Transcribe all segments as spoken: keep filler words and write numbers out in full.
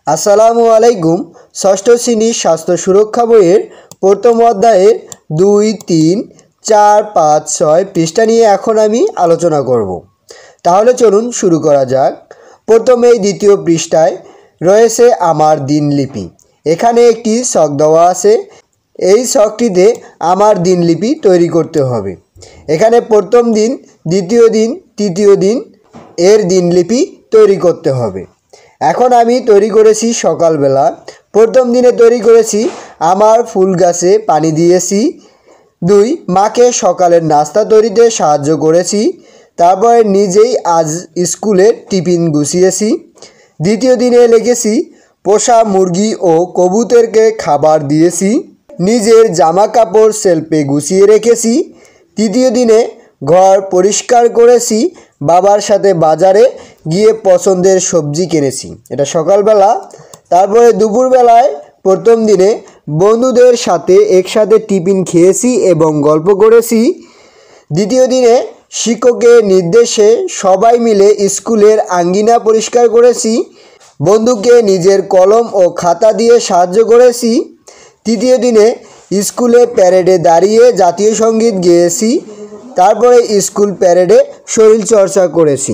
আসসালামু আলাইকুম। ষষ্ঠ শ্রেণীর স্বাস্থ্য সুরক্ষা বইয়ের প্রথম অধ্যায়ের দুই তিন চার পাঁচ ছয় পৃষ্ঠা নিয়ে এখন আমি আলোচনা করব। তাহলে চলুন শুরু করা যাক। প্রথমেই দ্বিতীয় পৃষ্ঠায় রয়েছে আমার দিনলিপি। এখানে একটি ছক দেওয়া আছে। এই ছকটিতে আমার দিনলিপি তৈরি করতে হবে। এখানে প্রথম দিন, দ্বিতীয় দিন, তৃতীয় দিন এর দিনলিপি তৈরি করতে হবে। এখন আমি তৈরি করেছি সকালবেলা। প্রথম দিনে তৈরি করেছি আমার ফুল গাছে পানি দিয়েছি। দুই, মাকে সকালের নাস্তা তৈরিতে সাহায্য করেছি। তারপরে নিজেই আজ স্কুলের টিফিন গুছিয়েছি। দ্বিতীয় দিনে লিখেছি পোষা মুরগি ও কবুতরকে খাবার দিয়েছি। নিজের জামা কাপড় সেলফে গুছিয়ে রেখেছি। তৃতীয় দিনে ঘর পরিষ্কার করেছি। বাবার সাথে বাজারে গিয়ে পছন্দের সবজি কিনেছি। এটা সকালবেলা। তারপরে দুপুরবেলায় প্রথম দিনে বন্ধুদের সাথে একসাথে টিফিন খেয়েছি এবং গল্প করেছি। দ্বিতীয় দিনে শিক্ষকের নির্দেশে সবাই মিলে স্কুলের আঙ্গিনা পরিষ্কার করেছি। বন্ধুকে নিজের কলম ও খাতা দিয়ে সাহায্য করেছি। তৃতীয় দিনে স্কুলে প্যারেডে দাঁড়িয়ে জাতীয় সঙ্গীত গেয়েছি। তারপরে স্কুল প্যারেডে শরীরচর্চা করেছি।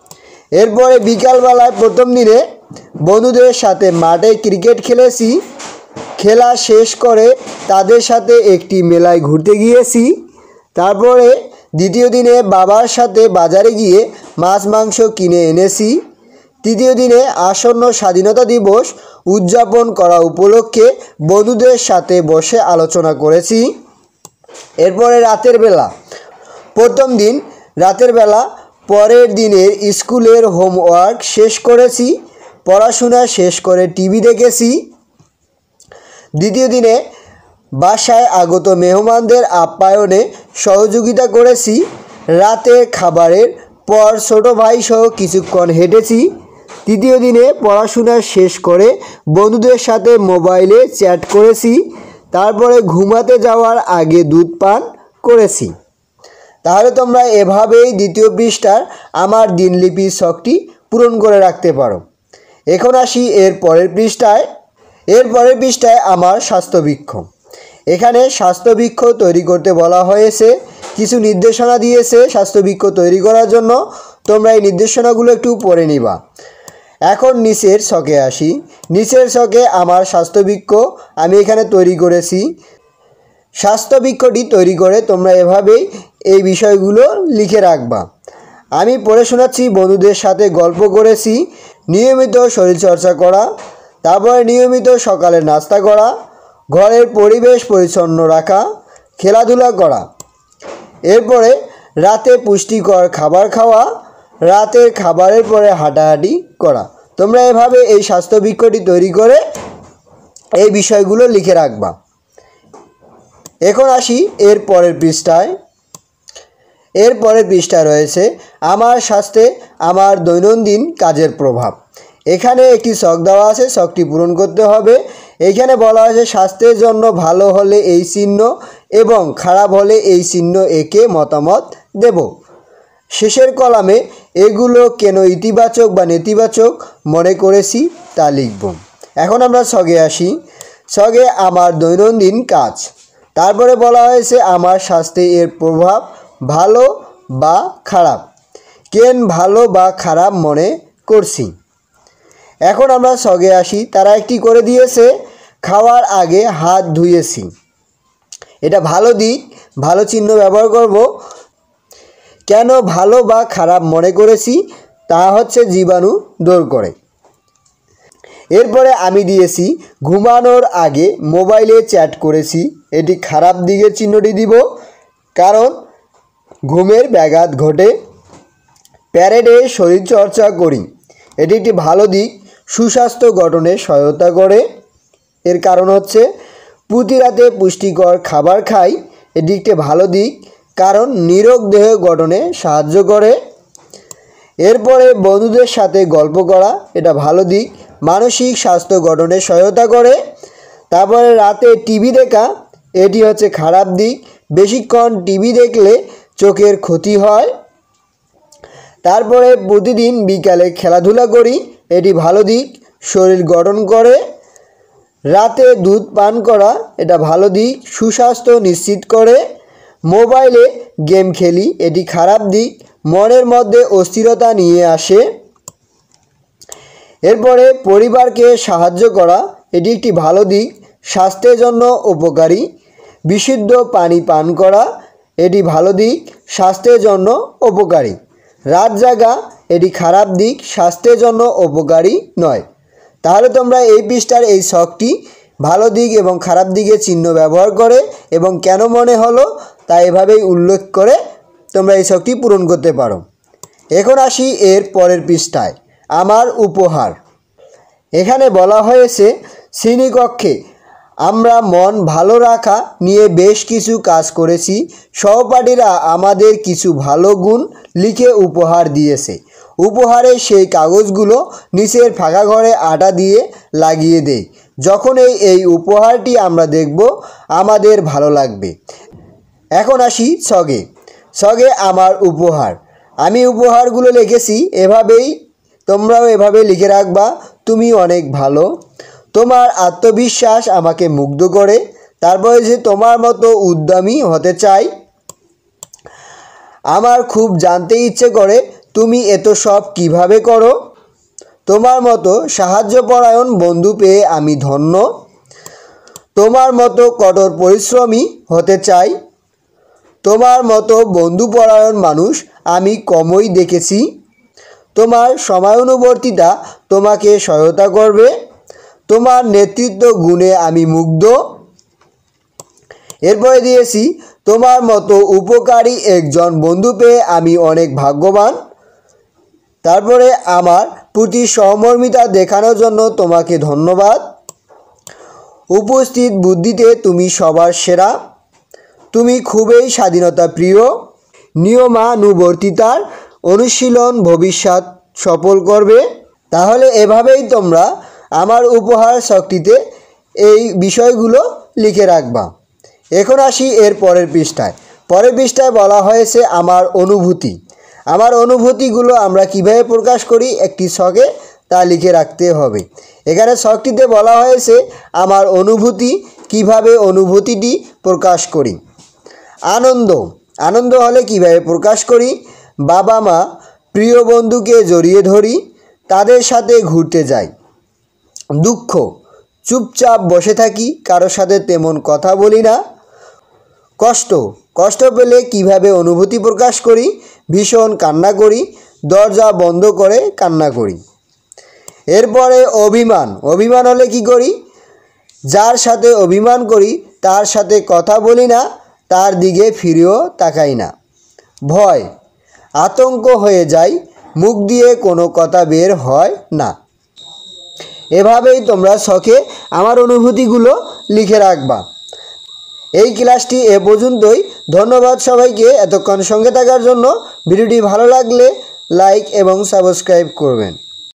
এরপরে বিকালবেলায় প্রথম দিনে বন্ধুদের সাথে মাঠে ক্রিকেট খেলেছি। খেলা শেষ করে তাদের সাথে একটি মেলায় ঘুরতে গিয়েছি। তারপরে দ্বিতীয় দিনে বাবার সাথে বাজারে গিয়ে মাছ মাংস কিনে এনেছি। তৃতীয় দিনে আসন্ন স্বাধীনতা দিবস উদযাপন করা উপলক্ষে বন্ধুদের সাথে বসে আলোচনা করেছি। এরপরে রাতের বেলা। প্রথম দিন রাতের বেলা পরের দিনের স্কুলের হোমওয়ার্ক শেষ করেছি। পড়াশোনা শেষ করে টিভি দেখেছি। দ্বিতীয় দিনে বাসায় আগত মেহমানদের আপ্যায়নে সহযোগিতা করেছি। রাতে খাবারের পর ছোটো ভাই সহ কিছুক্ষণ হেঁটেছি। তৃতীয় দিনে পড়াশোনা শেষ করে বন্ধুদের সাথে মোবাইলে চ্যাট করেছি। তারপরে ঘুমাতে যাওয়ার আগে দুধ পান করেছি। তাহলে তোমরা এভাবেই দ্বিতীয় পৃষ্ঠার আমার দিনলিপি ছকটি পূরণ করে রাখতে পারো। এখন আসি এর পরের পৃষ্ঠায়। এর পরের পৃষ্ঠায় আমার স্বাস্থ্যবৃক্ষ। এখানে স্বাস্থ্যবৃক্ষ তৈরি করতে বলা হয়েছে। কিছু নির্দেশনা দিয়েছে স্বাস্থ্যবৃক্ষ তৈরি করার জন্য। তোমরা এই নির্দেশনাগুলো একটু পড়ে নিবা। এখন নিচের ছকে আসি। নিচের ছকে আমার স্বাস্থ্যবৃক্ষ আমি এখানে তৈরি করেছি। স্বাস্থ্যবৃক্ষটি তৈরি করে তোমরা এভাবেই এই বিষয়গুলো লিখে রাখবা। আমি পড়ে শোনাচ্ছি। বন্ধুদের সাথে গল্প করেছি। নিয়মিত শরীরচর্চা করা। তারপরে নিয়মিত সকালে নাস্তা করা। ঘরের পরিবেশ পরিচ্ছন্ন রাখা। খেলাধুলা করা। এরপরে রাতে পুষ্টিকর খাবার খাওয়া। রাতের খাবারের পরে হাঁটাহাঁটি করা। তোমরা এভাবে এই স্বাস্থ্যবৃক্ষটি তৈরি করে এই বিষয়গুলো লিখে রাখবা। এখন আসি এর পরের পৃষ্ঠায়। এর পরের পৃষ্ঠায় রয়েছে আমার স্বাস্থ্যে আমার দৈনন্দিন কাজের প্রভাব। এখানে একটি ছক দেওয়া আছে। ছকটি পূরণ করতে হবে। এখানে বলা হয়েছে স্বাস্থ্যের জন্য ভালো হলে এই চিহ্ন এবং খারাপ হলে এই চিহ্ন একে মতামত দেব। শেষের কলামে এগুলো কেন ইতিবাচক বা নেতিবাচক মনে করেছি তা লিখব। এখন আমরা ছকে আসি। ছকে আমার দৈনন্দিন কাজ। তারপরে বলা হয়েছে আমার স্বাস্থ্যে এর প্রভাব ভালো বা খারাপ। কেন ভালো বা খারাপ মনে করছি। এখন আমরা ছকে আসি। তারা একটি করে দিয়েছে খাওয়ার আগে হাত ধুয়েছি। এটা ভালো দিক, ভালো চিহ্ন ব্যবহার করব। কেন ভালো বা খারাপ মনে করেছি তা হচ্ছে জীবাণু দূর করে। এরপরে আমি দিয়েছি ঘুমানোর আগে মোবাইলে চ্যাট করেছি। এটি খারাপ দিকের চিহ্নটি দিব, কারণ ঘুমের ব্যাঘাত ঘটে। প্যারেডে শরীরচর্চা করি। এটি একটি ভালো দিক, সুস্বাস্থ্য গঠনে সহায়তা করে। এর কারণ হচ্ছে প্রতি রাতে পুষ্টিকর খাবার খাই। এটি একটি ভালো দিক, কারণ নিরোগ দেহ গঠনে সাহায্য করে। এরপরে বন্ধুদের সাথে গল্প করা। এটা ভালো দিক, মানসিক স্বাস্থ্য গঠনে সহায়তা করে। তারপরে রাতে টিভি দেখা। এটি হচ্ছে খারাপ দিক, বেশিক্ষণ টিভি দেখলে চোখের ক্ষতি হয়। তারপরে প্রতিদিন বিকালে খেলাধুলা করি। এটি ভালো দিক, শরীর গঠন করে। রাতে দুধ পান করা এটা ভালো দিক, সুস্বাস্থ্য নিশ্চিত করে। মোবাইলে গেম খেলি এটি খারাপ দিক, মনের মধ্যে অস্থিরতা নিয়ে আসে। এরপরে পরিবারকে সাহায্য করা এটি একটি ভালো দিক, স্বাস্থ্যের জন্য উপকারী। বিশুদ্ধ পানি পান করা এটি ভালো দিক, স্বাস্থ্যের জন্য উপকারী। রাত জাগা এটি খারাপ দিক, স্বাস্থ্যের জন্য উপকারী নয়। তাহলে তোমরা এই পৃষ্ঠার এই ছকটি ভালো দিক এবং খারাপ দিকের চিহ্ন ব্যবহার করে এবং কেন মনে হলো তা এভাবেই উল্লেখ করে তোমরা এই ছকটি পূরণ করতে পারো। এখন আসি এর পরের পৃষ্ঠায়, আমার উপহার। এখানে বলা হয়েছে শ্রেণীকক্ষে আমরা মন ভালো রাখা নিয়ে বেশ কিছু কাজ করেছি। সহপাঠীরা আমাদের কিছু ভালো গুণ লিখে উপহার দিয়েছে। উপহারের সেই কাগজগুলো নিচের ফাঁকা ঘরে আটা দিয়ে লাগিয়ে দেই। যখন এই এই উপহারটি আমরা দেখব আমাদের ভালো লাগবে। এখন আসি ছগে। ছগে আমার উপহার। আমি উপহারগুলো লিখেছি, এভাবেই তোমরাও এভাবে লিখে রাখবা। তুমি অনেক ভালো, তোমার আত্মবিশ্বাস আমাকে মুগ্ধ করে। তারপরে যে তোমার মতো উদ্যমী হতে চাই। আমার খুব জানতে ইচ্ছে করে তুমি এত সব কিভাবে করো। তোমার মতো সাহায্যপরায়ণ বন্ধু পেয়ে আমি ধন্য। তোমার মতো কঠোর পরিশ্রমী হতে চাই। তোমার মতো বন্ধুপরায়ণ মানুষ আমি কমই দেখেছি। তোমার সময়ানুবর্তিতা তোমাকে সহায়তা করবে। তোমার নেতৃত্ব গুণে আমি মুগ্ধ। এরপরে দিয়েছি তোমার মতো উপকারী একজন বন্ধু পেয়ে আমি অনেক ভাগ্যবান। তারপরে আমার প্রতি সহমর্মিতা দেখানোর জন্য তোমাকে ধন্যবাদ। উপস্থিত বুদ্ধিতে তুমি সবার সেরা। তুমি খুবই স্বাধীনতা প্রিয়। নিয়মানুবর্তিতার অনুশীলন ভবিষ্যৎ সফল করবে। তাহলে এভাবেই তোমরা আমার উপহার ছকটিতে এই বিষয়গুলো লিখে রাখবা। এখন আসি এর পরের পৃষ্ঠায়। পরের পৃষ্ঠায় বলা হয়েছে আমার অনুভূতি। আমার অনুভূতিগুলো আমরা কিভাবে প্রকাশ করি একটি ছকে তা লিখে রাখতে হবে। এখানে ছকটিতে বলা হয়েছে আমার অনুভূতি, কিভাবে অনুভূতিটি প্রকাশ করি। আনন্দ। আনন্দ হলে কিভাবে প্রকাশ করি। বাবা মা প্রিয় বন্ধুকে জড়িয়ে ধরি, তাদের সাথে ঘুরতে যাই। দুঃখ। চুপচাপ বসে থাকি, কারোর সাথে তেমন কথা বলি না। কষ্ট। কষ্ট পেলে কিভাবে অনুভূতি প্রকাশ করি। ভীষণ কান্না করি, দরজা বন্ধ করে কান্না করি। এরপরে অভিমান। অভিমান হলে কি করি। যার সাথে অভিমান করি তার সাথে কথা বলি না, তার দিকে ফিরেও তাকাই না। ভয়। আতঙ্ক হয়ে যায়, মুখ দিয়ে কোনো কথা বের হয় না। এভাবেই তোমরা ছকে আমার অনুভূতিগুলো লিখে রাখবা। এই ক্লাসটি এ পর্যন্তই। ধন্যবাদ সবাইকে এতক্ষণ সঙ্গে থাকার জন্য। ভিডিওটি ভালো লাগলে লাইক এবং সাবস্ক্রাইব করবেন।